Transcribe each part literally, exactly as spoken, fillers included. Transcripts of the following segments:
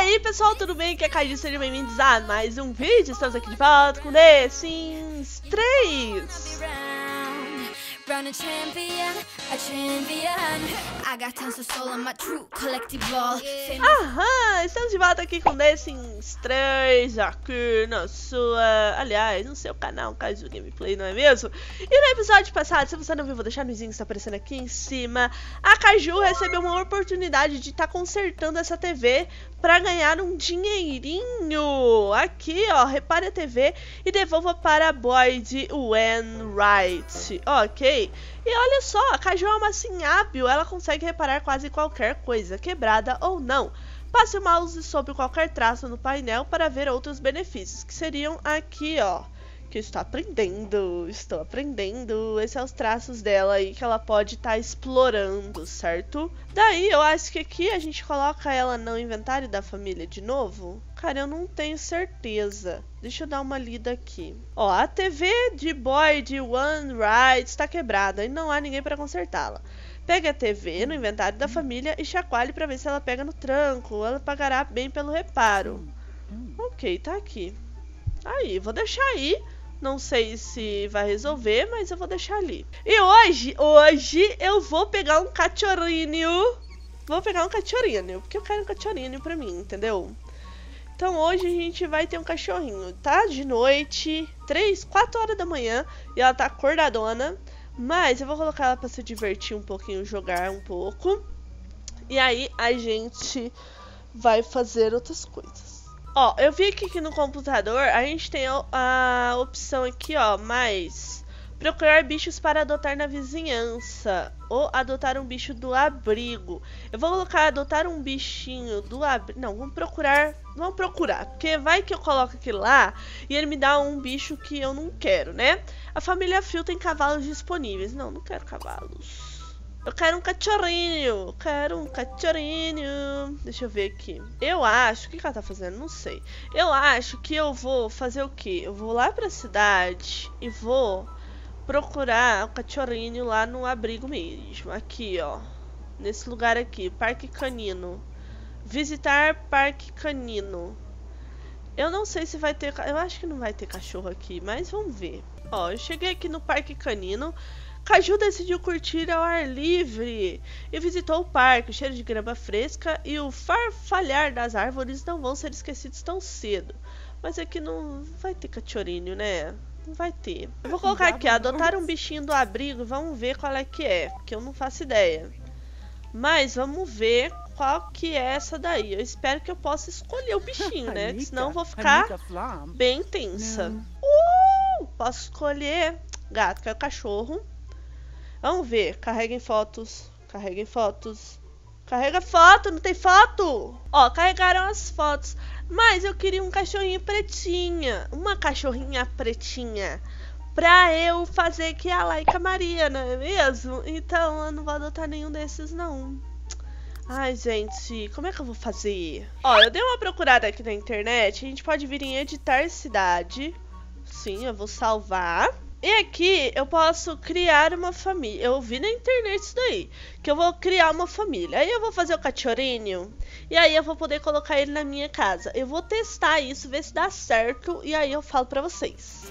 aí pessoal, tudo bem? Aqui é a Kaiji, sejam bem-vindos a mais um vídeo. Estamos aqui de volta com The Sims três. Aham, estamos de volta aqui com The Sims três aqui na sua, aliás, no seu canal Kaiju Gameplay, não é mesmo? E no episódio passado, se você não viu, vou deixar no izinho que está aparecendo aqui em cima. A Kaiju recebeu uma oportunidade de estar tá consertando essa T V para ganhar um dinheirinho. Aqui, ó, repare a T V e devolva para Boyd Wainwright, ok? E olha só, a Kaiju é uma assim hábil, ela consegue reparar quase qualquer coisa, quebrada ou não. Passe o mouse sobre qualquer traço no painel para ver outros benefícios, que seriam aqui, ó. Que eu estou aprendendo, estou aprendendo. Esses são os traços dela aí que ela pode estar tá explorando, certo? Daí eu acho que aqui a gente coloca ela no inventário da família de novo. Cara, eu não tenho certeza. Deixa eu dar uma lida aqui. Ó, a T V de Boyd Wainwright está quebrada e não há ninguém para consertá-la. Pegue a T V no inventário da família e chacoalhe para ver se ela pega no tranco. Ela pagará bem pelo reparo. Ok, tá aqui. Aí, vou deixar aí. Não sei se vai resolver, mas eu vou deixar ali. E hoje, hoje eu vou pegar um cachorrinho. Vou pegar um cachorrinho, porque eu quero um cachorrinho pra mim, entendeu? Então hoje a gente vai ter um cachorrinho, tá? De noite, três, quatro horas da manhã. E ela tá acordadona. Mas eu vou colocar ela pra se divertir um pouquinho, jogar um pouco. E aí a gente vai fazer outras coisas. Ó, eu vi aqui que no computador a gente tem a opção aqui, ó, mais procurar bichos para adotar na vizinhança ou adotar um bicho do abrigo. Eu vou colocar adotar um bichinho do abrigo. Não, vamos procurar, vamos procurar, porque vai que eu coloco aqui lá e ele me dá um bicho que eu não quero, né? A família Phil tem cavalos disponíveis. Não, não quero cavalos. Eu quero um cachorrinho, quero um cachorrinho. Deixa eu ver aqui. Eu acho, o que, que ela tá fazendo? Não sei. Eu acho que eu vou fazer o quê? Eu vou lá pra cidade e vou procurar o cachorrinho lá no abrigo mesmo. Aqui, ó. Nesse lugar aqui, Parque Canino. Visitar Parque Canino. Eu não sei se vai ter... Eu acho que não vai ter cachorro aqui, mas vamos ver. Ó, eu cheguei aqui no Parque Canino. Kaiju decidiu curtir ao ar livre e visitou o parque. O cheiro de grama fresca e o farfalhar das árvores não vão ser esquecidos tão cedo. Mas aqui não vai ter cachorrinho, né? Não vai ter. Eu vou colocar aqui, adotar um bichinho do abrigo. Vamos ver qual é que é, porque eu não faço ideia. Mas vamos ver qual que é essa daí. Eu espero que eu possa escolher o bichinho, né? Senão eu vou ficar bem tensa. Uh, posso escolher gato, que é o cachorro. Vamos ver, carreguem fotos, carreguem fotos, carrega foto, não tem foto? Ó, carregaram as fotos, mas eu queria um cachorrinho pretinha, uma cachorrinha pretinha, pra eu fazer que a Laika Maria, não é mesmo? Então eu não vou adotar nenhum desses não. Ai, gente, como é que eu vou fazer? Ó, eu dei uma procurada aqui na internet, a gente pode vir em editar cidade, sim, eu vou salvar. E aqui eu posso criar uma família. Eu vi na internet isso daí, que eu vou criar uma família. Aí eu vou fazer o cachorrinho e aí eu vou poder colocar ele na minha casa. Eu vou testar isso, ver se dá certo e aí eu falo pra vocês.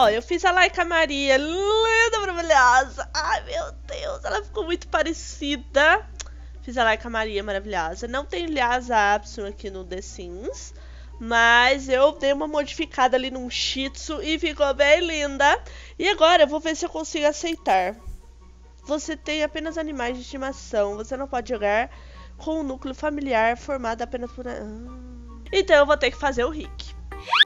Ó, eu fiz a Laika Maria, linda, maravilhosa. Ai, meu Deus, ela ficou muito parecida. Fiz a Laika Maria maravilhosa. Não tem Lhasa Apson aqui no The Sims, mas eu dei uma modificada ali num Shih Tzu e ficou bem linda. E agora eu vou ver se eu consigo aceitar. Você tem apenas animais de estimação. Você não pode jogar com um núcleo familiar formado apenas por... Ah. Então eu vou ter que fazer o Rick.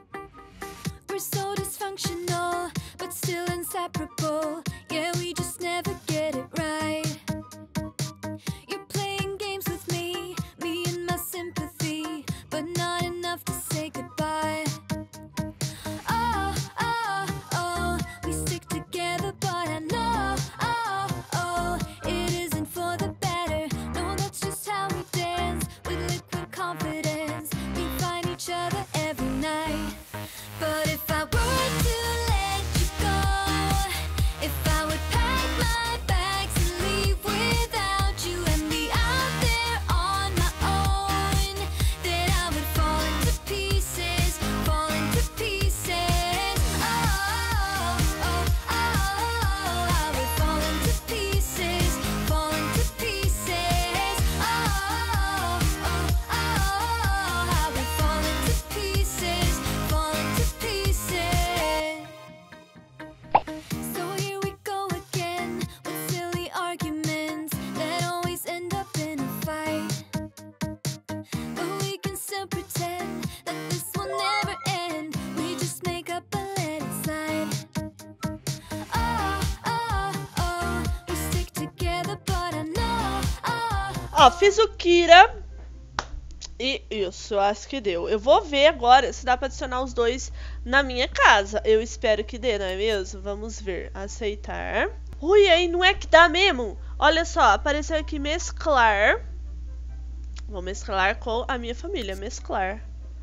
Ó, fiz o Kira. E isso, acho que deu. Eu vou ver agora se dá pra adicionar os dois na minha casa. Eu espero que dê, não é mesmo? Vamos ver. Aceitar. Ui, aí não é que dá mesmo? Olha só, apareceu aqui mesclar. Vou mesclar com a minha família. Mesclar.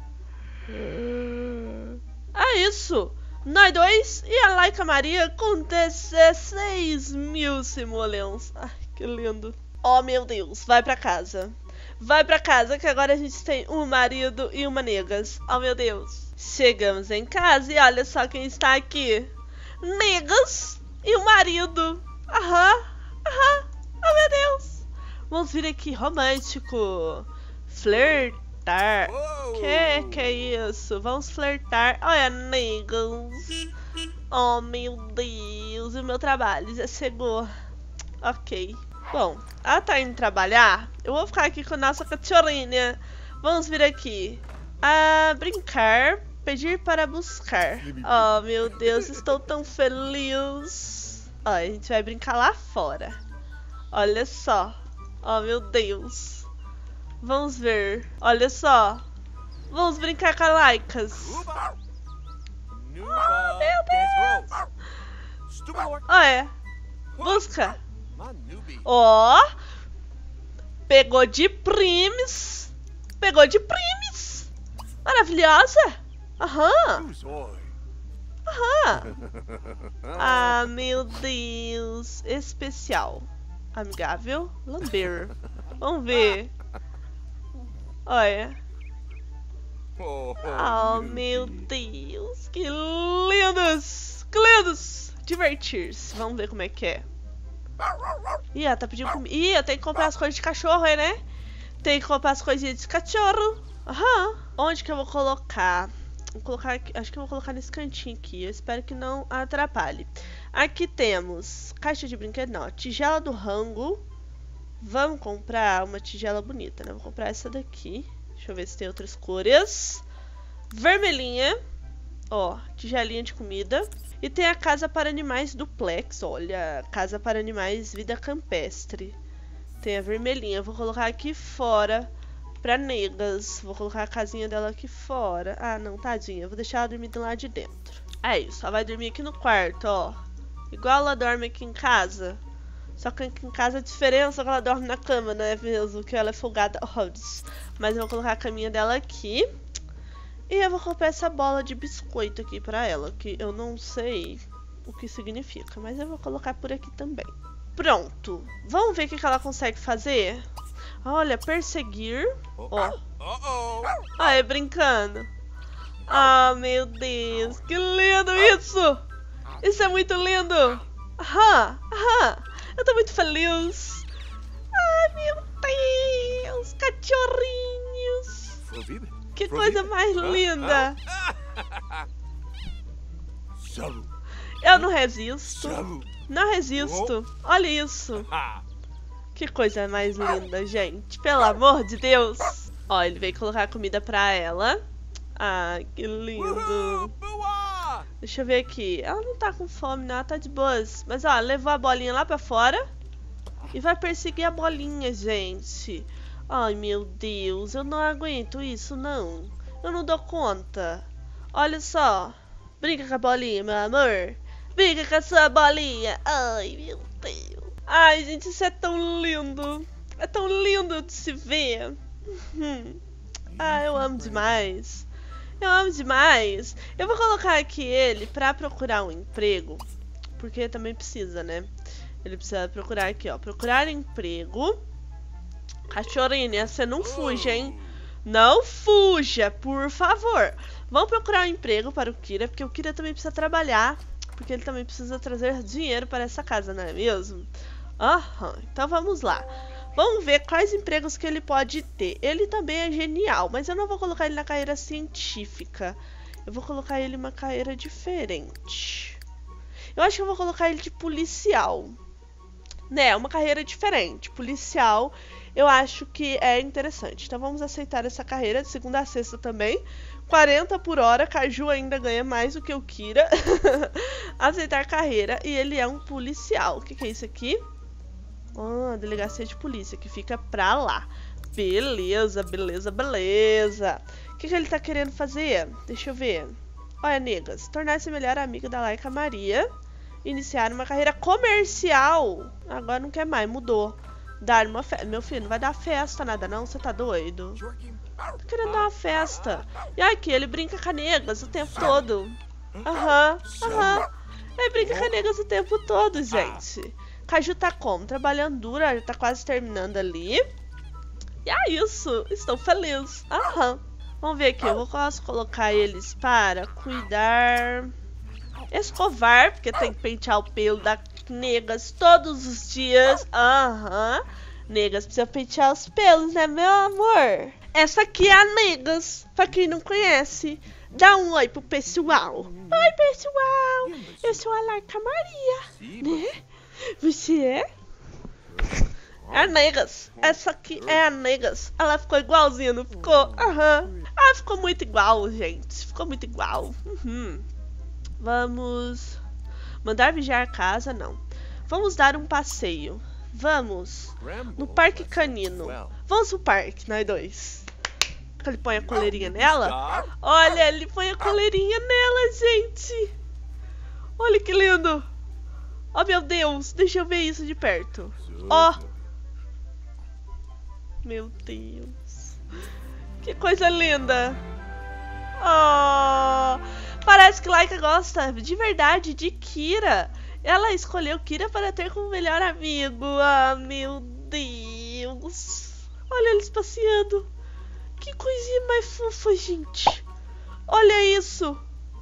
Ah, isso. Nós dois e a Laika Maria com dezesseis mil simoleons. Ai, que lindo. Oh, meu Deus. Vai pra casa. Vai pra casa que agora a gente tem um marido e uma negas. Oh, meu Deus. Chegamos em casa e olha só quem está aqui. Negas e o marido. Aham. Aham. Oh, meu Deus. Vamos vir aqui romântico. Flertar. Que que é isso? Vamos flertar. Olha, negas. Oh, meu Deus. E o meu trabalho já chegou. Ok. Bom, ela tá indo trabalhar. Eu vou ficar aqui com a nossa cachorrinha. Vamos vir aqui. Ah, brincar. Pedir para buscar. Oh, meu Deus, estou tão feliz. Ó, a gente vai brincar lá fora. Olha só. Oh, meu Deus. Vamos ver. Olha só. Vamos brincar com a Laikas. Oh, meu Deus. Olha. Busca. Ó, oh, pegou de primes. Pegou de primes. Maravilhosa. Aham. Aham. Ah, meu Deus. Especial. Amigável. Lamber. Vamos ver. Olha. Oh, meu Deus. Que lindos. Que lindos. Divertir-se. Vamos ver como é que é. Ih, ela tá pedindo comida. Ih, eu tenho que comprar as coisas de cachorro aí, né? Tem que comprar as coisinhas de cachorro. Aham. Onde que eu vou colocar? Vou colocar aqui. Acho que eu vou colocar nesse cantinho aqui. Eu espero que não atrapalhe. Aqui temos caixa de brinquedo, não. Tigela do rango. Vamos comprar uma tigela bonita, né? Vou comprar essa daqui. Deixa eu ver se tem outras cores. Vermelhinha. Ó, tigelinha de comida. E tem a casa para animais duplex. Olha, casa para animais vida campestre. Tem a vermelhinha. Vou colocar aqui fora pra negas. Vou colocar a casinha dela aqui fora. Ah, não, tadinha. Vou deixar ela dormir do lado de dentro. É isso, ela vai dormir aqui no quarto, ó. Igual ela dorme aqui em casa. Só que aqui em casa a diferença é que ela dorme na cama, né? Mesmo que ela é folgada. Mas eu vou colocar a caminha dela aqui. E eu vou comprar essa bola de biscoito aqui pra ela, que eu não sei o que significa, mas eu vou colocar por aqui também. Pronto. Vamos ver o que ela consegue fazer? Olha, perseguir. Ó. Ah, é brincando. Ah, meu Deus, que lindo isso! Isso é muito lindo. Aham, aham. Eu tô muito feliz. Ai, meu Deus. Cachorrinhos. Que coisa mais linda. Eu não resisto. Não resisto. Olha isso. Que coisa mais linda, gente. Pelo amor de Deus. Ó, ele veio colocar comida pra ela. Ai, que lindo. Deixa eu ver aqui. Ela não tá com fome, não. Ela tá de boas. Mas, ó, levou a bolinha lá pra fora. E vai perseguir a bolinha, gente. Ai, meu Deus. Eu não aguento isso, não. Eu não dou conta. Olha só. Brinca com a bolinha, meu amor. Brinca com a sua bolinha. Ai, meu Deus. Ai, gente, isso é tão lindo. É tão lindo de se ver. Uhum. Ah, eu amo demais. Eu amo demais. Eu vou colocar aqui ele pra procurar um emprego. Porque também precisa, né? Ele precisa procurar aqui, ó. Procurar emprego. Cachorrinha, você não fuja, hein? Não fuja, por favor. Vamos procurar um emprego para o Kira. Porque o Kira também precisa trabalhar. Porque ele também precisa trazer dinheiro para essa casa, não é mesmo? Aham, então vamos lá. Vamos ver quais empregos que ele pode ter. Ele também é genial, mas eu não vou colocar ele na carreira científica. Eu vou colocar ele em uma carreira diferente. Eu acho que eu vou colocar ele de policial. Né, uma carreira diferente. Policial, eu acho que é interessante. Então vamos aceitar essa carreira de segunda a sexta também. quarenta por hora, Caju ainda ganha mais do que o Kira. Aceitar carreira, e ele é um policial. O que, que é isso aqui? Ah, delegacia de polícia, que fica pra lá. Beleza, beleza, beleza. O que, que ele tá querendo fazer? Deixa eu ver. Olha, negas. Tornar-se melhor amiga da Laika Maria. Iniciar uma carreira comercial. Agora não quer mais, mudou. Dar uma festa. Meu filho, não vai dar festa nada não, você tá doido? Tô querendo dar uma festa. E aqui, ele brinca com a negas o tempo todo. Aham, aham. Ele brinca com a negas o tempo todo, gente. Caju tá como? Trabalhando duro, já tá quase terminando ali. E é isso, estou feliz. Aham. Vamos ver aqui, eu vou posso colocar eles para cuidar... Escovar, porque tem que pentear o pelo da negas todos os dias. Aham. Negas precisa pentear os pelos, né, meu amor? Essa aqui é a Negas, pra quem não conhece. Dá um oi pro pessoal. Oi, pessoal. Eu sou a Laika Maria, né? Você é? É a Negas. Essa aqui é a Negas. Ela ficou igualzinha, não ficou? Aham. Ah, ficou muito igual, gente. Ficou muito igual. Uhum. Vamos... Mandar vigiar a casa, não. Vamos dar um passeio. Vamos no parque canino. Vamos pro parque, nós dois. Ele põe a coleirinha nela. Olha, ele põe a coleirinha nela, gente. Olha que lindo. Oh, meu Deus. Deixa eu ver isso de perto. Ó. Oh. Meu Deus. Que coisa linda. Oh. Parece que Laika gosta de verdade de Kira. Ela escolheu Kira para ter como melhor amigo. Ah, meu Deus. Olha eles passeando. Que coisinha mais fofa, gente. Olha isso.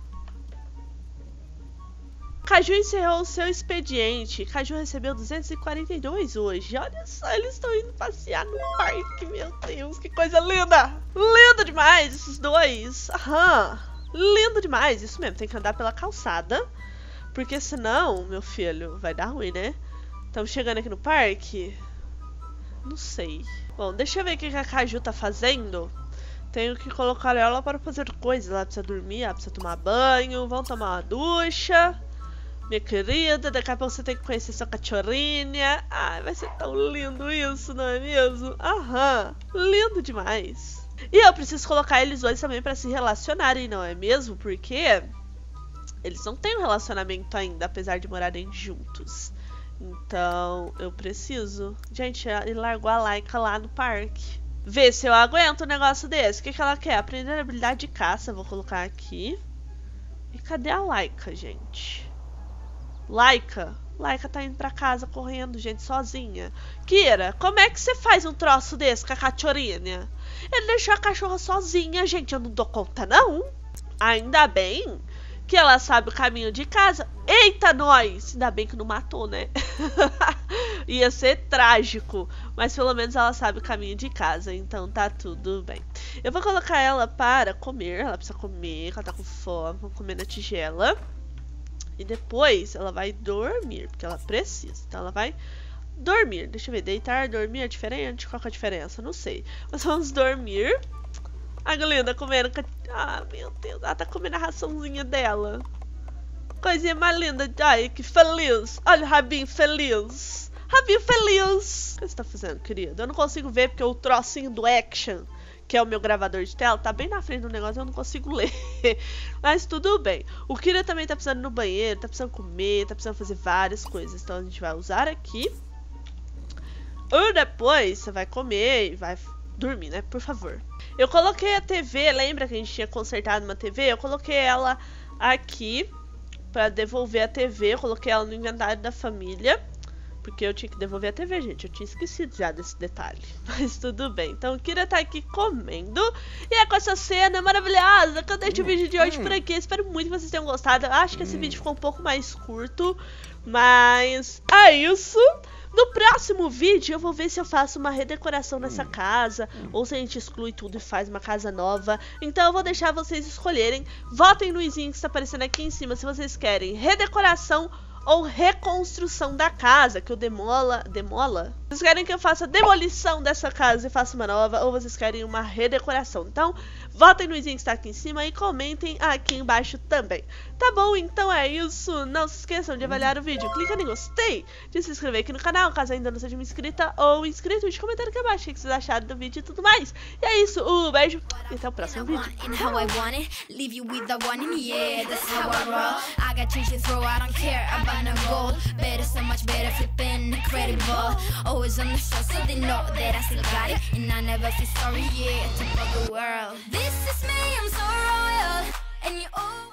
Caju encerrou o seu expediente. Caju recebeu duzentos e quarenta e dois hoje. Olha só, eles estão indo passear no parque. Meu Deus, que coisa linda. Linda demais esses dois. Aham. Lindo demais. Isso mesmo, tem que andar pela calçada. Porque senão, meu filho, vai dar ruim, né? Estamos chegando aqui no parque. Não sei. Bom, deixa eu ver o que a Caju tá fazendo. Tenho que colocar ela para fazer coisas. Ela precisa dormir, ela precisa tomar banho. Vamos tomar uma ducha. Minha querida, daqui a pouco você tem que conhecer sua cachorrinha. Ai, vai ser tão lindo isso, não é mesmo? Aham, lindo demais. E eu preciso colocar eles dois também para se relacionarem, não é mesmo? Porque eles não têm um relacionamento ainda, apesar de morarem juntos. Então, eu preciso. Gente, ele largou a Laika lá no parque. Vê se eu aguento um negócio desse. O que, que ela quer? Aprender a habilidade de caça. Vou colocar aqui. E cadê a Laika, gente? Laika? Laika tá indo pra casa correndo, gente, sozinha. Kira, como é que você faz um troço desse com a cachorrinha? Ele deixou a cachorra sozinha, gente. Eu não dou conta, não. Ainda bem que ela sabe o caminho de casa. Eita, nós! Ainda bem que não matou, né? Ia ser trágico. Mas pelo menos ela sabe o caminho de casa, então tá tudo bem. Eu vou colocar ela para comer. Ela precisa comer, ela tá com fome. Vou comer na tigela. E depois ela vai dormir, porque ela precisa. Então ela vai dormir. Deixa eu ver, deitar, dormir é diferente? Qual que é a diferença? Não sei. Mas vamos dormir. A Glinda comendo... Ah, meu Deus, ela tá comendo a raçãozinha dela. Coisinha mais linda. Ai, que feliz. Olha o rabinho feliz. Rabinho feliz. O que você tá fazendo, querido? Eu não consigo ver porque o trocinho do Action, que é o meu gravador de tela, tá bem na frente do negócio, eu não consigo ler. Mas tudo bem. O Kira também tá precisando ir no banheiro, tá precisando comer, tá precisando fazer várias coisas. Então a gente vai usar aqui. E depois você vai comer e vai dormir, né? Por favor. Eu coloquei a T V, lembra que a gente tinha consertado uma T V? Eu coloquei ela aqui pra devolver a T V. Eu coloquei ela no inventário da família. Porque eu tinha que devolver a T V, gente. Eu tinha esquecido já desse detalhe. Mas tudo bem. Então, o Kira tá aqui comendo. E é com essa cena maravilhosa que eu deixo o vídeo de hoje por aqui. Espero muito que vocês tenham gostado. Eu acho que esse vídeo ficou um pouco mais curto. Mas é isso. No próximo vídeo eu vou ver se eu faço uma redecoração nessa casa, ou se a gente exclui tudo e faz uma casa nova. Então eu vou deixar vocês escolherem. Votem no izinho que está aparecendo aqui em cima se vocês querem redecoração ou reconstrução da casa, que eu demola... Demola? Vocês querem que eu faça demolição dessa casa e faça uma nova, ou vocês querem uma redecoração? Então, votem no izinho que está aqui em cima e comentem aqui embaixo também. Tá bom? Então é isso. Não se esqueçam de avaliar o vídeo. Clica em gostei, de se inscrever aqui no canal, caso ainda não seja uma inscrita ou inscrito, de comentar aqui abaixo o que vocês acharam do vídeo e tudo mais. E é isso. Um beijo e até o próximo vídeo. Always on the show, so they know that I still got it, and I never feel sorry, yeah, to the world. This is me, I'm so royal, and you all